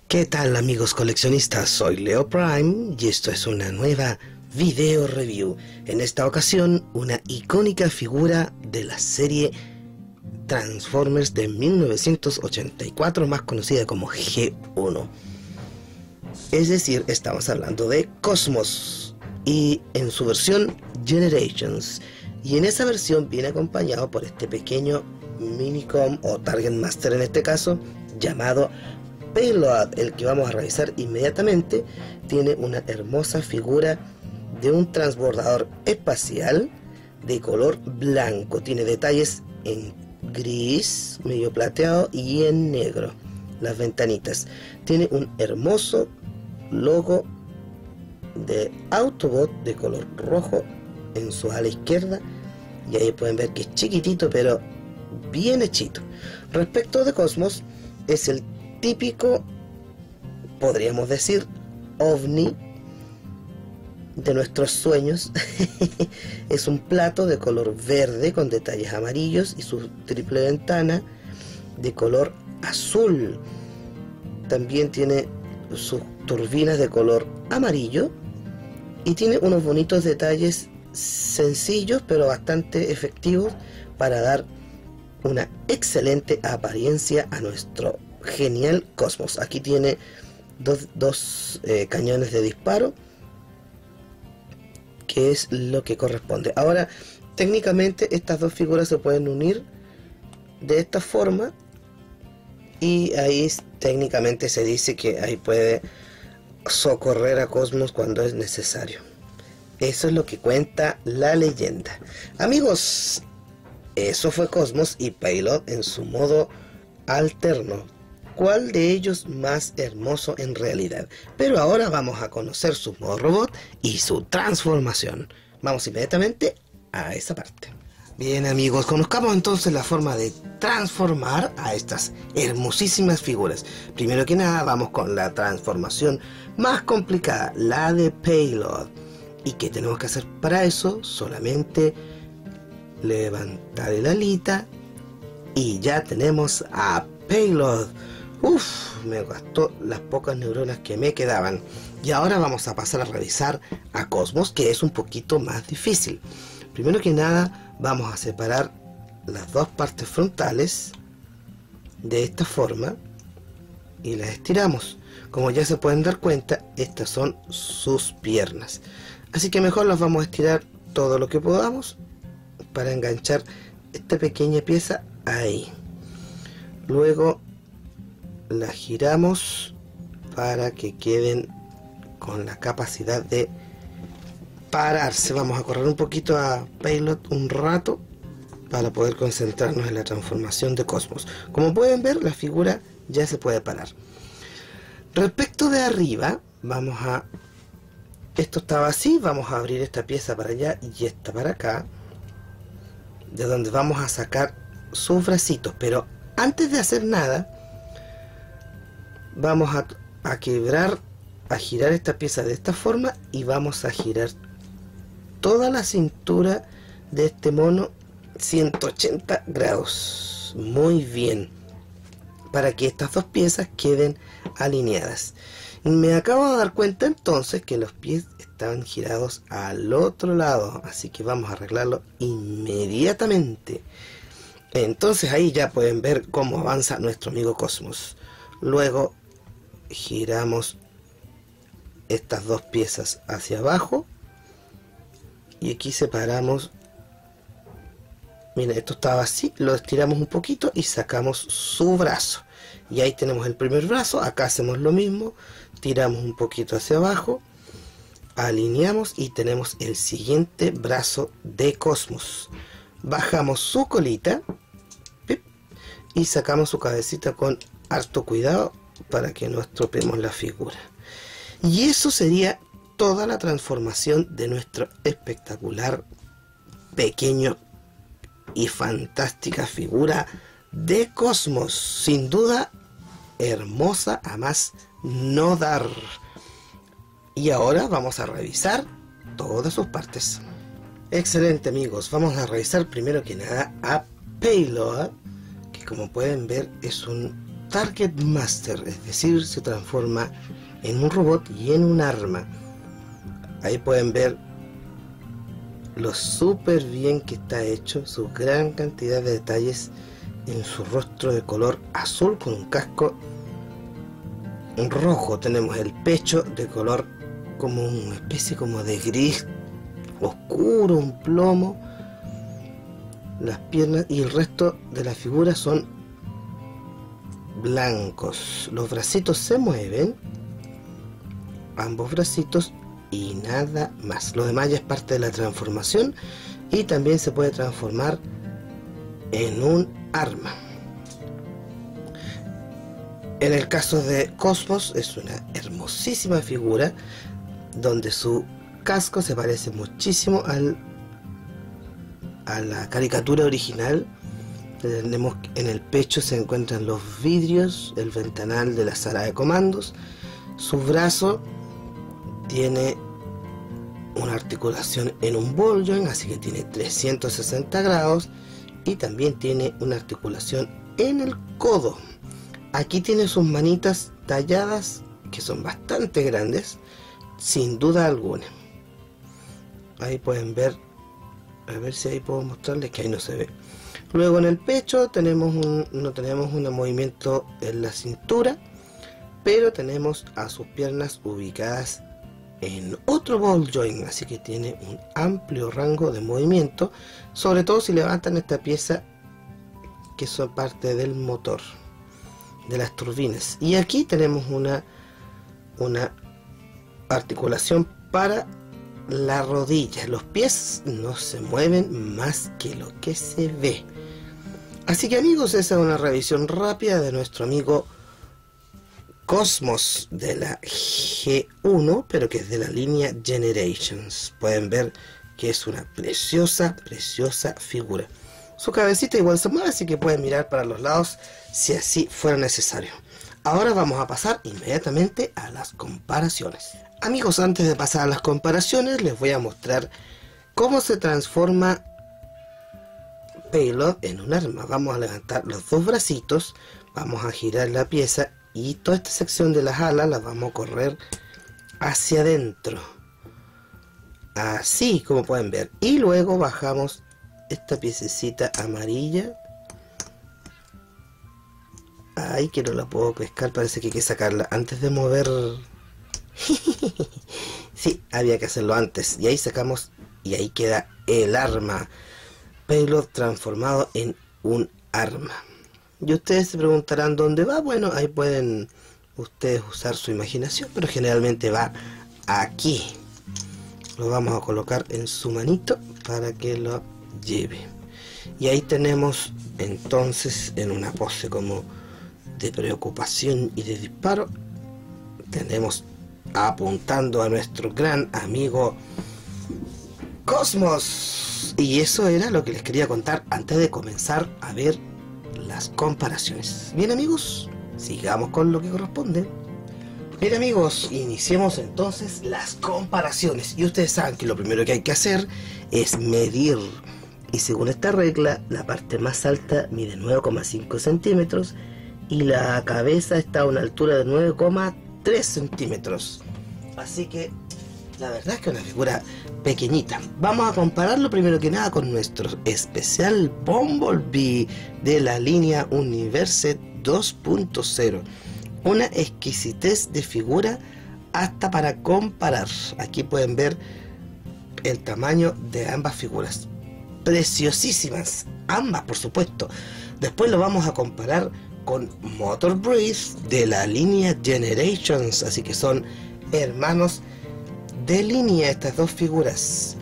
¿Qué tal, amigos coleccionistas? Soy Leo Prime y esto es una nueva video review. En esta ocasión, una icónica figura de la serie Transformers de 1984, más conocida como G1. Es decir, estamos hablando de Cosmos y en su versión Generations. Y en esa versión viene acompañado por este pequeño Minicom o Target Master en este caso, llamado Payload, el que vamos a revisar inmediatamente. Tiene una hermosa figura de un transbordador espacial de color blanco. Tiene detalles en gris, medio plateado y en negro. Las ventanitas. Tiene un hermoso logo de Autobot de color rojo en su ala izquierda. Y ahí pueden ver que es chiquitito, pero bien hechito. Respecto de Cosmos, es el típico, podríamos decir, ovni de nuestros sueños. Es un plato de color verde con detalles amarillos y su triple ventana de color azul. También tiene sus turbinas de color amarillo y tiene unos bonitos detalles sencillos pero bastante efectivos para dar una excelente apariencia a nuestro genial Cosmos. Aquí tiene dos cañones de disparo, que es lo que corresponde. Ahora, técnicamente estas dos figuras se pueden unir de esta forma y ahí técnicamente se dice que ahí puede socorrer a Cosmos cuando es necesario. Eso es lo que cuenta la leyenda. Amigos, eso fue Cosmos y Payload en su modo alterno. ¿Cuál de ellos más hermoso en realidad? Pero ahora vamos a conocer su modo robot y su transformación. Vamos inmediatamente a esa parte. Bien, amigos, conozcamos entonces la forma de transformar a estas hermosísimas figuras. Primero que nada vamos con la transformación más complicada, la de Payload. ¿Y qué tenemos que hacer para eso? Solamente levantar el alita y ya tenemos a Payload. Uf, me gastó las pocas neuronas que me quedaban. Y ahora vamos a pasar a revisar a Cosmos, que es un poquito más difícil. Primero que nada vamos a separar las dos partes frontales de esta forma y las estiramos. Como ya se pueden dar cuenta, estas son sus piernas. Así que mejor las vamos a estirar todo lo que podamos para enganchar esta pequeña pieza ahí. Luego la giramos para que queden con la capacidad de pararse. Vamos a correr un poquito a Payload un rato para poder concentrarnos en la transformación de Cosmos. Como pueden ver, la figura ya se puede parar. Respecto de arriba, esto estaba así, vamos a abrir esta pieza para allá y esta para acá, de donde vamos a sacar sus bracitos. Pero antes de hacer nada, vamos a girar esta pieza de esta forma y vamos a girar toda la cintura de este mono 180 grados. Muy bien, para que estas dos piezas queden alineadas. Me acabo de dar cuenta entonces que los pies estaban girados al otro lado, así que vamos a arreglarlo inmediatamente. Entonces ahí ya pueden ver cómo avanza nuestro amigo Cosmos. Luego giramos estas dos piezas hacia abajo y aquí separamos. Miren, esto estaba así, lo estiramos un poquito y sacamos su brazo. Y ahí tenemos el primer brazo. Acá hacemos lo mismo, tiramos un poquito hacia abajo, alineamos y tenemos el siguiente brazo de Cosmos. Bajamos su colita y sacamos su cabecita con harto cuidado para que no estropeemos la figura. Y eso sería toda la transformación de nuestro espectacular, pequeño y fantástica figura de Cosmos. Sin duda hermosa a más no dar. Y ahora vamos a revisar todas sus partes. Excelente, amigos, vamos a revisar primero que nada a Payload, que como pueden ver es un Target Master, es decir, se transforma en un robot y en un arma. Ahí pueden ver lo súper bien que está hecho, su gran cantidad de detalles en su rostro de color azul con un casco rojo. Tenemos el pecho de color como una especie como de gris oscuro, un plomo. Las piernas y el resto de la figura son blancos. Los bracitos se mueven, ambos bracitos, y nada más. Lo demás ya es parte de la transformación y también se puede transformar en un arma. En el caso de Cosmos es una hermosísima figura donde su casco se parece muchísimo a la caricatura original. Tenemos en el pecho se encuentran los vidrios, el ventanal de la sala de comandos. Su brazo tiene una articulación en un ball joint, así que tiene 360 grados, y también tiene una articulación en el codo. Aquí tiene sus manitas talladas, que son bastante grandes, sin duda alguna. Ahí pueden ver, a ver si ahí puedo mostrarles, que ahí no se ve. Luego en el pecho no tenemos un movimiento en la cintura, pero tenemos a sus piernas ubicadas en otro ball joint, así que tiene un amplio rango de movimiento, sobre todo si levantan esta pieza que son parte del motor, de las turbinas. Y aquí tenemos una articulación para la rodilla. Los pies no se mueven más que lo que se ve. Así que amigos, esa es una revisión rápida de nuestro amigo Cosmos de la G1, pero que es de la línea Generations. Pueden ver que es una preciosa figura. Su cabecita igual se mueve, así que pueden mirar para los lados si así fuera necesario. Ahora vamos a pasar inmediatamente a las comparaciones. Amigos, antes de pasar a las comparaciones, les voy a mostrar cómo se transforma Payload en un arma. Vamos a levantar los dos bracitos, vamos a girar la pieza y toda esta sección de las alas las vamos a correr hacia adentro, así como pueden ver, y luego bajamos esta piececita amarilla. Ay, que no la puedo pescar, parece que hay que sacarla antes de mover. Sí, había que hacerlo antes. Y ahí sacamos, y ahí queda el arma Payload transformado en un arma. Y ustedes se preguntarán dónde va. Bueno, ahí pueden ustedes usar su imaginación, pero generalmente va aquí. Lo vamos a colocar en su manito para que lo lleve. Y ahí tenemos entonces, en una pose como de preocupación y de disparo, tenemos apuntando a nuestro gran amigo Cosmos. Y eso era lo que les quería contar antes de comenzar a ver las comparaciones. Bien amigos, sigamos con lo que corresponde. Bien amigos, iniciemos entonces las comparaciones. Y ustedes saben que lo primero que hay que hacer es medir. Y según esta regla, la parte más alta mide 9,5 centímetros y la cabeza está a una altura de 9,3 centímetros. Así que la verdad es que es una figura pequeñita. Vamos a compararlo primero que nada con nuestro especial Bumblebee de la línea Universe 2.0. Una exquisitez de figura hasta para comparar. Aquí pueden ver el tamaño de ambas figuras. Preciosísimas, ambas por supuesto. Después lo vamos a comparar con Motor Breeze de la línea Generations, así que son hermanos de línea estas dos figuras.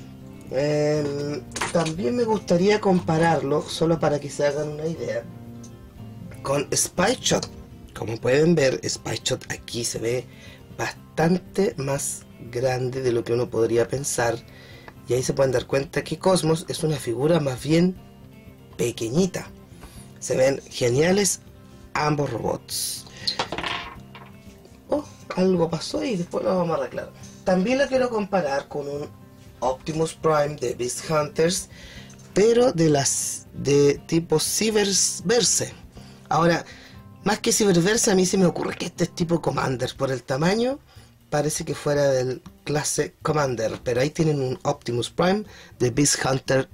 También me gustaría compararlo, solo para que se hagan una idea, con Spy Shot. Como pueden ver, Spy Shot aquí se ve bastante más grande de lo que uno podría pensar. Y ahí se pueden dar cuenta que Cosmos es una figura más bien pequeñita. Se ven geniales ambos robots. Oh, algo pasó y después lo vamos a arreglar. También lo quiero comparar con un Optimus Prime de Beast Hunters, pero de tipo Cyberverse. Ahora, Más que Cyberverse, a mí se me ocurre que este es tipo Commander. Por el tamaño, parece que fuera del clase Commander. Pero ahí tienen un Optimus Prime de Beast Hunter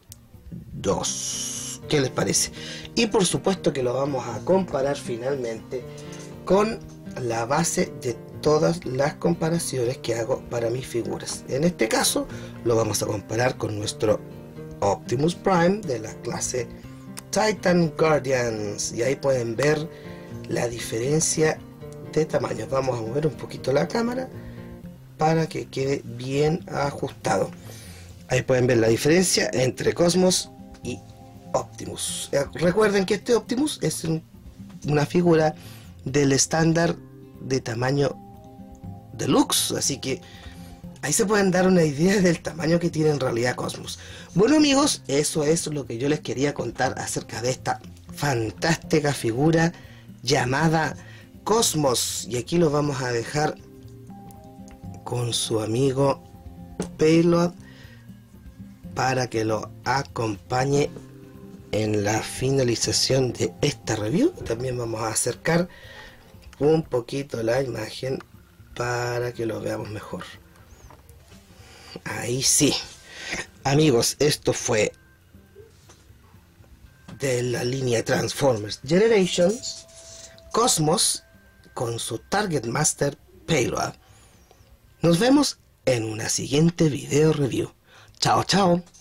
2. ¿Qué les parece? Y por supuesto que lo vamos a comparar finalmente con la base de todas las comparaciones que hago para mis figuras. En este caso, lo vamos a comparar con nuestro Optimus Prime de la clase Titan Guardians, y ahí pueden ver la diferencia de tamaños. Vamos a mover un poquito la cámara para que quede bien ajustado. Ahí pueden ver la diferencia entre Cosmos y Optimus. Recuerden que este Optimus es una figura del estándar de tamaño deluxe, así que ahí se pueden dar una idea del tamaño que tiene en realidad Cosmos. Bueno amigos, eso es lo que yo les quería contar acerca de esta fantástica figura llamada Cosmos. Y aquí lo vamos a dejar con su amigo Payload para que lo acompañe en la finalización de esta review. También vamos a acercar un poquito la imagen para que lo veamos mejor. Ahí sí. Amigos, esto fue de la línea Transformers Generations, Cosmos con su Target Master Payload. Nos vemos en una siguiente video review. Chao, chao.